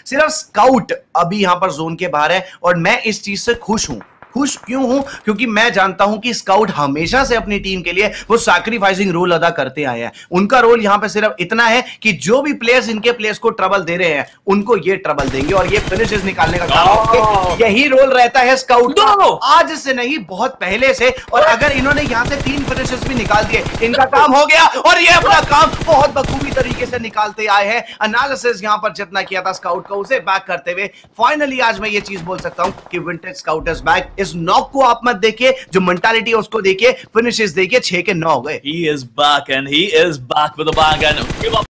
सिर्फ स्काउट अभी यहां पर जोन के बाहर है और मैं इस चीज से खुश हूं। खुश क्यों हूं? क्योंकि मैं जानता हूं कि स्काउट हमेशा से अपनी टीम के लिए वो सैक्रिफाइसिंग रोल अदा करते आए हैं। उनका रोल यहां पे सिर्फ इतना है कि जो भी प्लेयर्स इनके प्लेयर्स को ट्रबल दे रहे हैं उनको ये ट्रबल देंगे और ये फिनिशेस निकालने का काम यही रोल रहता है स्काउट का, आज से नहीं बहुत पहले से। और अगर इन्होंने यहां से 3 फिनिशेस भी निकाल दिए इनका काम हो गया और ये अपना काम बहुत बखूबी तरीके से निकालते आए हैं। एनालिसिस यहां पर जितना किया था स्काउट का उसे बैक करते हुए फाइनली आज मैं ये चीज बोल सकता हूं कि विंटेज स्काउट इज बैक। इस नॉक को आप मत देखिए, जो मेंटालिटी है उसको देखिए, फिनिशेस देखिए, 6 के 9 हो गए। He is back and he is back with a bang and give up